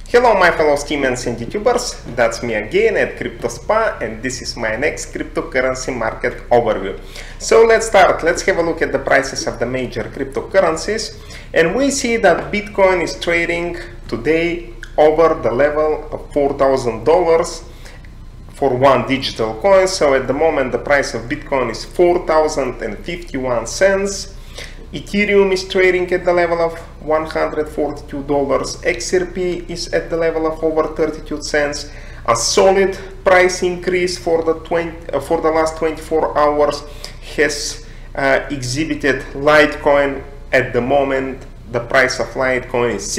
Hello my fellow schemers and YouTubers, that's me again at Crypto Spa, and this is my next cryptocurrency market overview. So let's start. Let's have a look at the prices of the major cryptocurrencies, and we see that Bitcoin is trading today over the level of $4,000 for one digital coin. So at the moment the price of Bitcoin is 4,051 cents. Ethereum is trading at the level of $142. XRP is at the level of over 32 cents. A solid price increase for the last 24 hours has exhibited Litecoin. At the moment the price of Litecoin is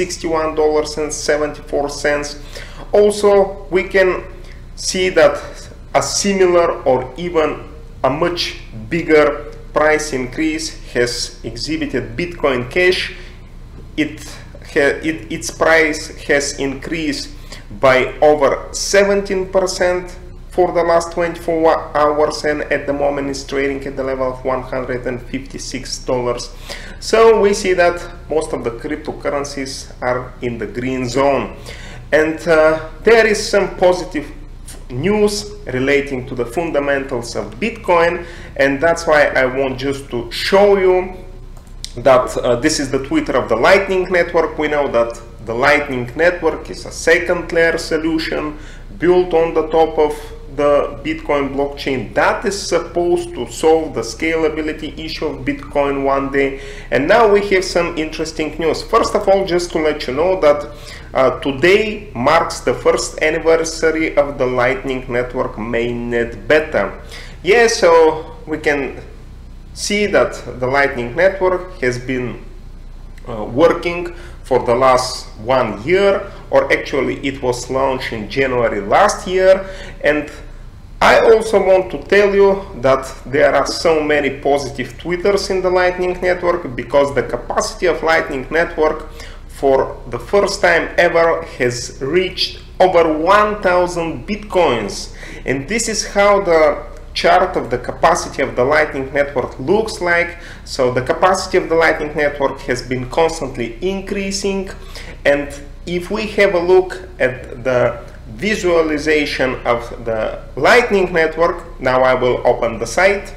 $61.74. Also we can see that a similar or even a much bigger price increase has exhibited Bitcoin Cash. Its price has increased by over 17% for the last 24 hours, and at the moment is trading at the level of $156. So we see that most of the cryptocurrencies are in the green zone, and there is some positive news relating to the fundamentals of Bitcoin, and that's why I want just to show you that this is the Twitter of the Lightning Network. We know that the Lightning Network is a second layer solution built on the top of the Bitcoin blockchain that is supposed to solve the scalability issue of Bitcoin one day. And now we have some interesting news. First of all, just to let you know that today marks the first anniversary of the Lightning Network mainnet beta. Yeah, so we can see that the Lightning Network has been working for the last 1 year, or actually it was launched in January last year. And I also want to tell you that there are so many positive tweeters in the Lightning Network, because the capacity of Lightning Network for the first time ever has reached over 1,000 Bitcoins. And this is how the chart of the capacity of the Lightning Network looks like. So the capacity of the Lightning Network has been constantly increasing, and if we have a look at the visualization of the Lightning Network, now I will open the site.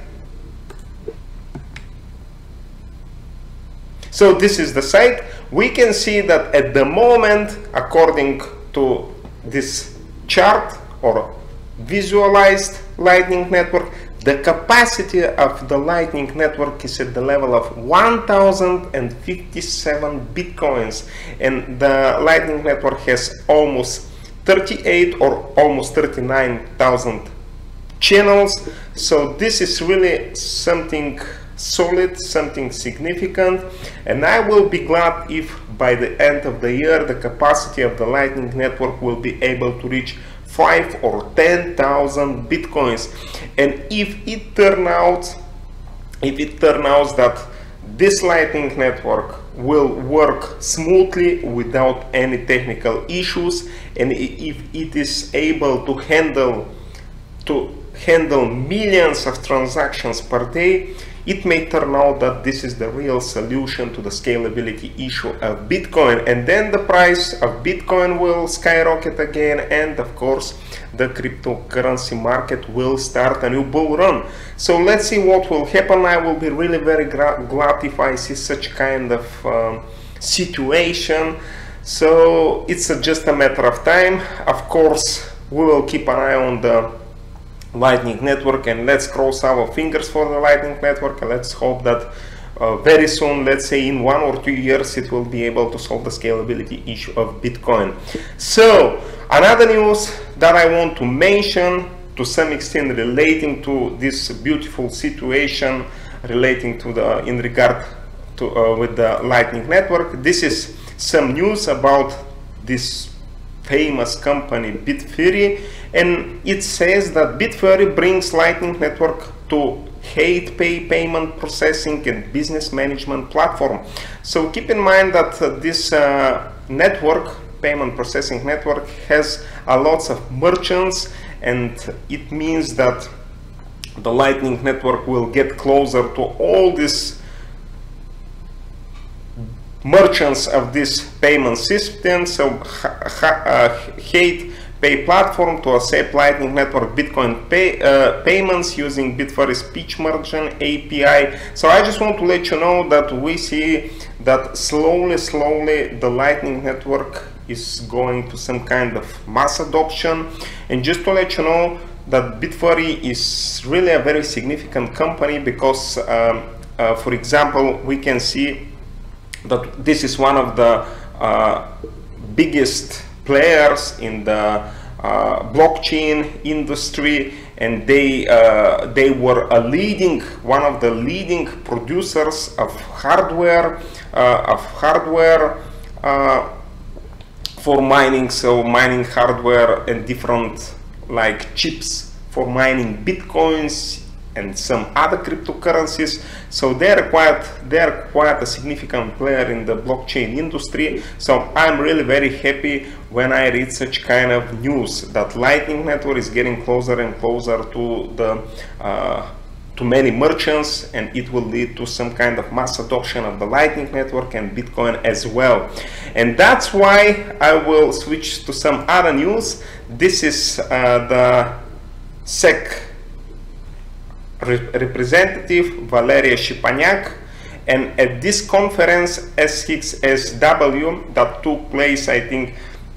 So this is the site. We can see that at the moment, according to this chart or visualized Lightning Network, the capacity of the Lightning Network is at the level of 1,057 Bitcoins, and the Lightning Network has almost 38 or almost 39,000 channels. So this is really something solid, something significant, and I will be glad if by the end of the year the capacity of the Lightning Network will be able to reach 5 or 10,000 Bitcoins. And if it turns out that this Lightning Network will work smoothly without any technical issues, and if it is able to handle millions of transactions per day, it may turn out that this is the real solution to the scalability issue of Bitcoin, and then the price of Bitcoin will skyrocket again, and of course the cryptocurrency market will start a new bull run. So let's see what will happen. I will be really very glad if I see such kind of situation. So it's just a matter of time. Of course we will keep an eye on the Lightning Network, and let's cross our fingers for the Lightning Network, and let's hope that very soon, let's say in 1 or 2 years, it will be able to solve the scalability issue of Bitcoin. So another news that I want to mention, to some extent relating to this beautiful situation relating to the in regard to with the Lightning Network, this is some news about this famous company Bitfury, and it says that Bitfury brings Lightning Network to HatePay payment processing and business management platform. So keep in mind that this network, payment processing network, has a lots of merchants, and it means that the Lightning Network will get closer to all these merchants of this payment system, so hate pay platform to accept Lightning Network Bitcoin payments using Bitfury speech merchant API. So I just want to let you know that we see that slowly the Lightning Network is going to some kind of mass adoption. And just to let you know that Bitfury is really a very significant company, because for example, we can see that this is one of the biggest players in the blockchain industry, and they were one of the leading producers of hardware for mining, so mining hardware and different like chips for mining bitcoins and some other cryptocurrencies. So they're quite a significant player in the blockchain industry. So I'm really very happy when I read such kind of news that Lightning Network is getting closer and closer to the to many merchants, and it will lead to some kind of mass adoption of the Lightning Network and Bitcoin as well. And that's why I will switch to some other news. This is the SEC representative Valeria Shipaniak, and at this conference S6SW that took place, I think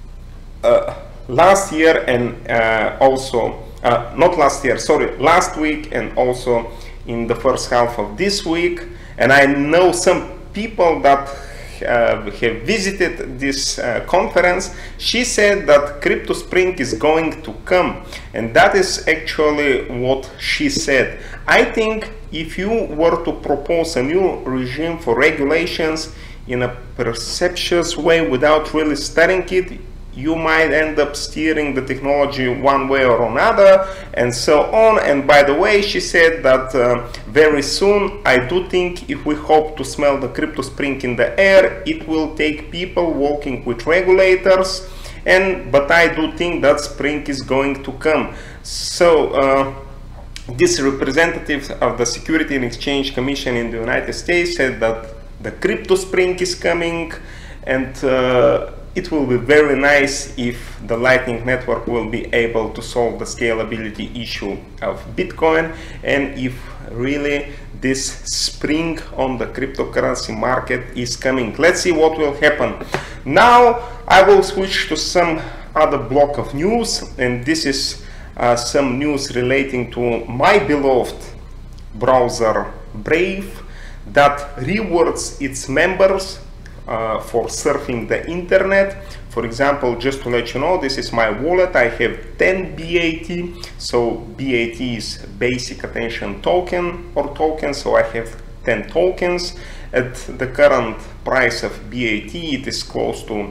last year, and also not last year, sorry, last week, and also in the first half of this week. And I know some people that have visited this conference. She said that Crypto Spring is going to come, and that is actually what she said. I think if you were to propose a new regime for regulations in a perceptuous way without really studying it, you might end up steering the technology one way or another, and so on. And by the way, she said that very soon, I do think if we hope to smell the Crypto Spring in the air, it will take people working with regulators, but I do think that spring is going to come. So this representative of the Security and Exchange Commission in the United States said that the Crypto Spring is coming, and it will be very nice if the Lightning Network will be able to solve the scalability issue of Bitcoin, and if really this spring on the cryptocurrency market is coming. Let's see what will happen. Now I will switch to some other block of news, and this is some news relating to my beloved browser Brave, that rewards its members for surfing the internet. For example, just to let you know, this is my wallet. I have 10 BAT. So BAT is basic attention token or token. So I have 10 tokens. At the current price of BAT, it is close to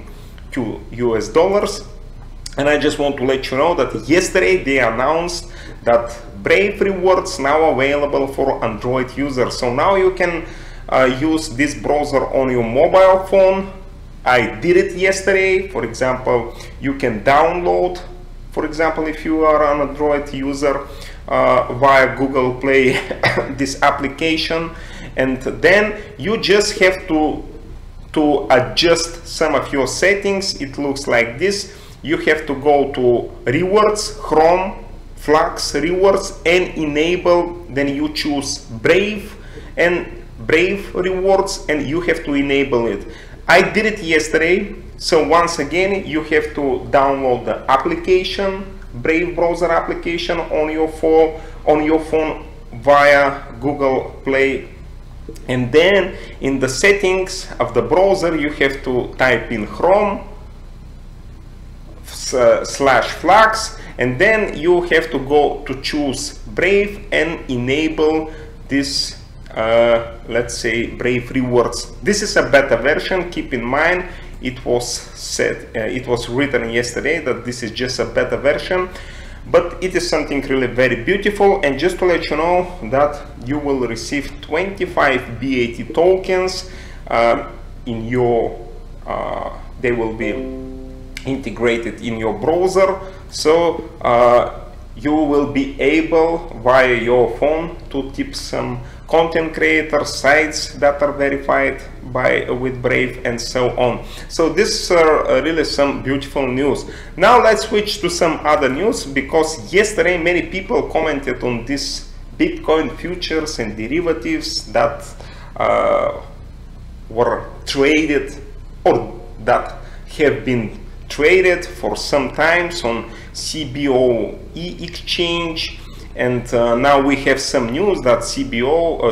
$2. And I just want to let you know that yesterday they announced that Brave rewards now available for Android users. So now you can use this browser on your mobile phone. I did it yesterday. For example, you can download, for example, if you are an Android user, via Google Play this application, and then you just have to adjust some of your settings. It looks like this. You have to go to rewards, Chrome, Flux rewards, and enable. Then you choose Brave rewards, and you have to enable it. I did it yesterday. So once again, you have to download the application, Brave browser application, on your phone via Google Play, and then in the settings of the browser you have to type in Chrome /Flux, and then you have to go to choose Brave and enable this let's say Brave rewards. This is a beta version. Keep in mind, it was written yesterday that this is just a beta version, but it is something really very beautiful. And just to let you know that you will receive 25 BAT tokens in your they will be integrated in your browser, so you will be able via your phone to tip some content creators, sites that are verified with Brave, and so on. So this are really some beautiful news. Now let's switch to some other news, because yesterday many people commented on this Bitcoin futures and derivatives that were traded, or that have been traded for some times on Cboe Exchange, and now we have some news that Cboe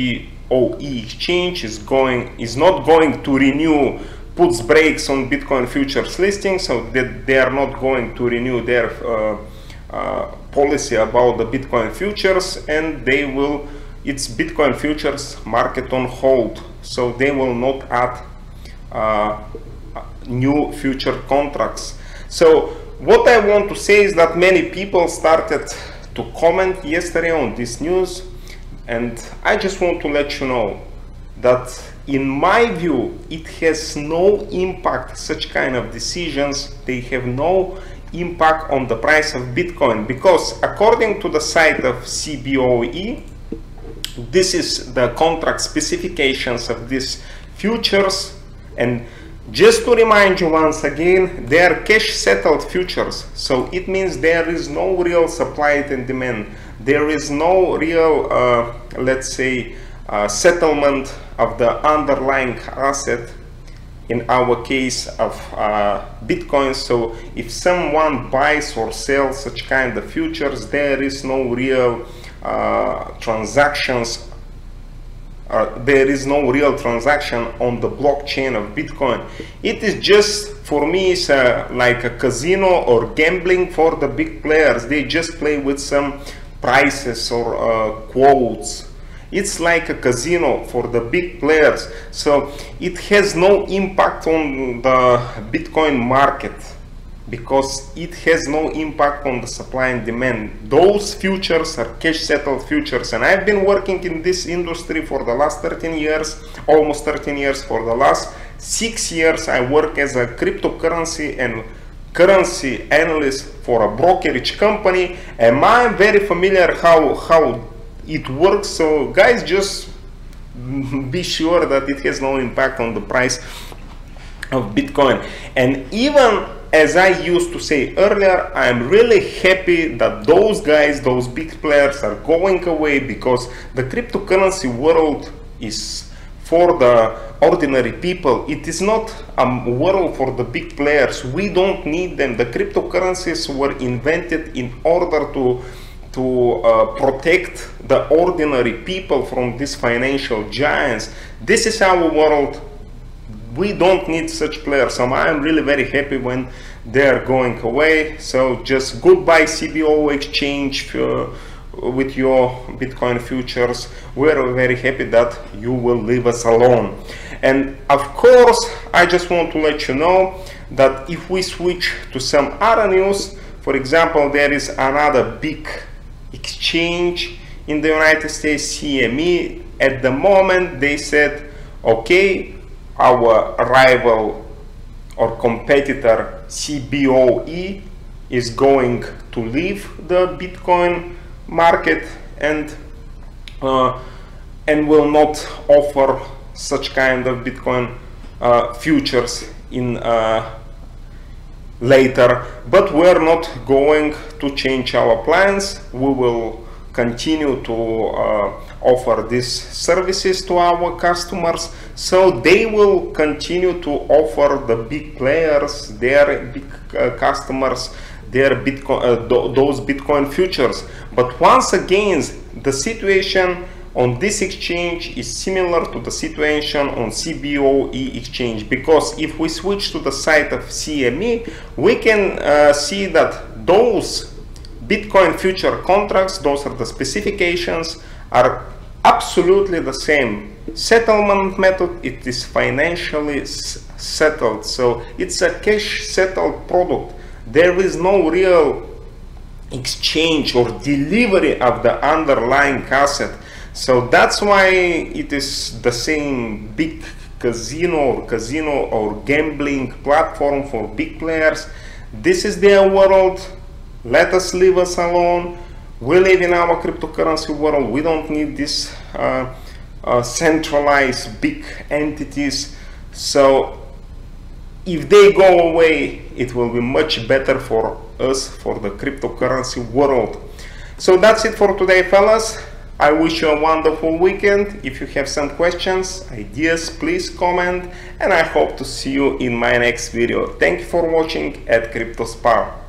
Exchange is not going to renew, puts brakes on Bitcoin futures listing, so that they are not going to renew their policy about the Bitcoin futures, and they will, it's Bitcoin futures market on hold, so they will not add new future contracts. So what I want to say is that many people started to comment yesterday on this news, and I just want to let you know that in my view it has no impact. Such kind of decisions, they have no impact on the price of Bitcoin, because according to the site of Cboe, this is the contract specifications of these futures, and just to remind you once again, they are cash settled futures, so it means there is no real supply and demand. There is no real, let's say, settlement of the underlying asset, in our case of Bitcoin. So if someone buys or sells such kind of futures, there is no real transactions. There is no real transaction on the blockchain of Bitcoin. It is just, for me, it's like a casino or gambling for the big players. They just play with some prices or quotes. It's like a casino for the big players. So it has no impact on the Bitcoin market, because it has no impact on the supply and demand. Those futures are cash settled futures, and I've been working in this industry for the last 13 years, almost 13 years. For the last 6 years I work as a cryptocurrency and currency analyst for a brokerage company, and I'm very familiar how it works. So guys, just be sure that it has no impact on the price of Bitcoin. And even as I used to say earlier, I'm really happy that those guys, those big players, are going away, because the cryptocurrency world is for the ordinary people. It is not a world for the big players. We don't need them. The cryptocurrencies were invented in order to protect the ordinary people from these financial giants. This is our world. We don't need such players. So I'm really very happy when they're going away. So just goodbye Cboe Exchange with your Bitcoin futures. We're very happy that you will leave us alone. And of course, I just want to let you know that if we switch to some other news, for example, there is another big exchange in the United States, CME. At the moment, they said, okay, our rival or competitor Cboe is going to leave the Bitcoin market and will not offer such kind of Bitcoin futures in later. But we're not going to change our plans. We will continue to offer these services to our customers, so they will continue to offer the big players, their big customers, their Bitcoin, those Bitcoin futures. But once again, the situation on this exchange is similar to the situation on Cboe Exchange, because if we switch to the site of CME, we can see that those Bitcoin future contracts, those are the specifications, are absolutely the same. Settlement method, it is financially settled, so it's a cash settled product. There is no real exchange or delivery of the underlying asset. So that's why it is the same big casino or gambling platform for big players. This is their world. Let us leave us alone. We live in our cryptocurrency world. We don't need these centralized big entities. So if they go away, it will be much better for us, for the cryptocurrency world. So that's it for today, fellas. I wish you a wonderful weekend. If you have some questions, ideas, please comment, and I hope to see you in my next video. Thank you for watching at CryptoSpar.